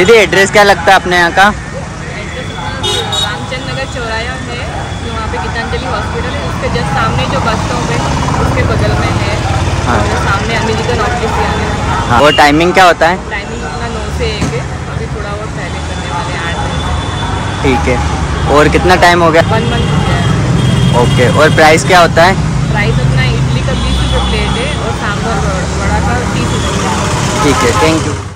दीदी एड्रेस क्या लगता है अपने यहाँ का? रामचंद्र नगर चौराया है, वहाँ पे गीतांजलि हॉस्पिटल है, उसके जस्ट सामने जो बस स्टॉप है उसके बगल में है। हाँ। और सामने अमेरिकन ऑफिस है। हाँ। और टाइमिंग क्या होता है? टाइमिंग अपना 9 से 1 है, अभी थोड़ा और पहले करने वाले हैं 8 बजे। ठीक है। और कितना टाइम हो गया? 1 मंथ हो गया है। ओके। और प्राइस क्या होता है? प्राइस अपना इडली का 20 रुपये प्लेट है और सांभर वड़ा का 30 रुपये। ठीक है, थैंक यू।